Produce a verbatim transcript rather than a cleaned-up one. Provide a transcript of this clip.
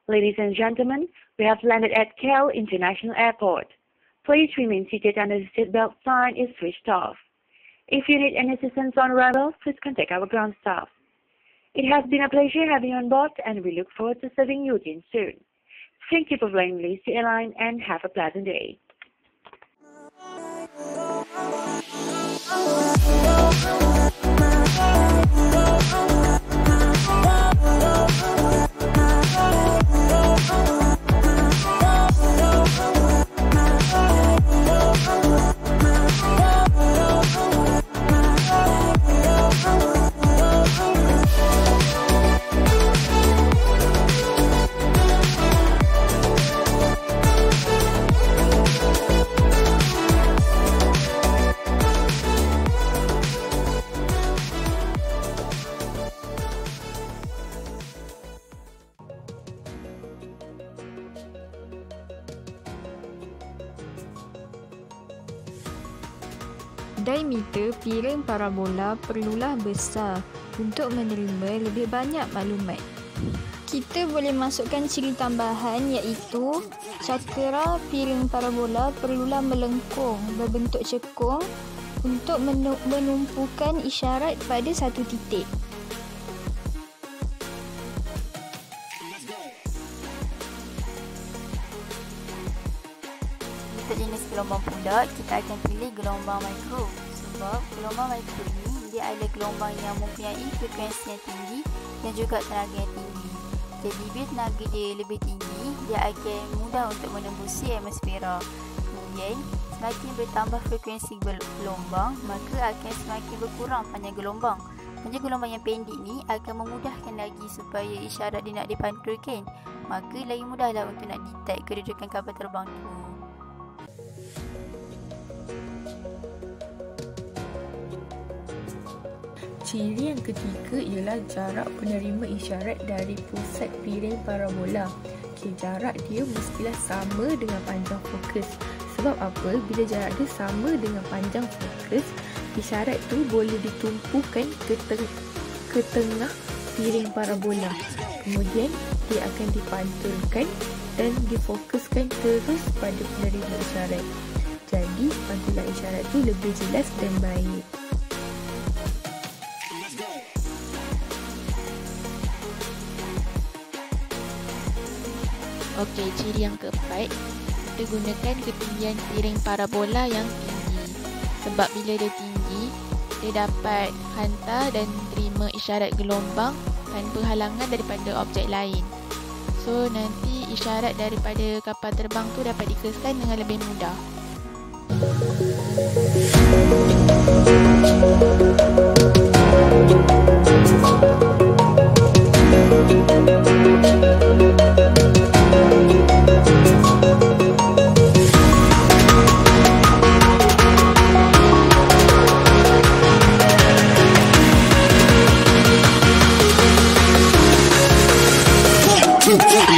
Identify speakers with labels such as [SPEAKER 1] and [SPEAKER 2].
[SPEAKER 1] Ladies and gentlemen, we have landed at K L International Airport. Please remain seated until the seatbelt sign is switched off. If you need any assistance on arrival, please contact our ground staff. It has been a pleasure having you on board, and we look forward to serving you again soon. Thank you for flying Malaysia Airlines, and have a pleasant day.
[SPEAKER 2] Diameter piring parabola perlulah besar untuk menerima lebih banyak maklumat. Kita boleh masukkan ciri tambahan iaitu cakera piring parabola perlulah melengkung berbentuk cekung untuk menumpukan isyarat pada satu titik.
[SPEAKER 3] Untuk jenis gelombang pula, kita akan pilih gelombang mikro. Sebab gelombang mikro ini dia ada gelombang yang mempunyai frekuensi yang tinggi dan juga tenaga yang tinggi. Jadi bila tenaga dia lebih tinggi, dia akan mudah untuk menembusi atmosfera. Kemudian, semakin bertambah frekuensi gelombang, maka akan semakin berkurang panjang gelombang. Panjang gelombang yang pendek ni akan memudahkan lagi supaya isyarat dia nak dipantulkan. Maka lagi mudahlah untuk nak detect kedudukan kapal terbang tu.
[SPEAKER 4] Ciri yang ketiga ialah jarak penerima isyarat dari pusat piring parabola. Okay, jarak dia mestilah sama dengan panjang fokus. Sebab apa? Bila jarak dia sama dengan panjang fokus, isyarat tu boleh ditumpukan ke, teng- ke tengah piring parabola. Kemudian dia akan dipantulkan dan difokuskan terus pada penerima isyarat. Jadi pantulan isyarat tu lebih jelas dan baik.
[SPEAKER 5] Okey, ciri yang keempat, kita gunakan ketinggian piring parabola yang tinggi. Sebab bila dia tinggi, dia dapat hantar dan terima isyarat gelombang tanpa halangan daripada objek lain. So, nanti isyarat daripada kapal terbang tu dapat dikesan dengan lebih mudah.
[SPEAKER 6] Yeah.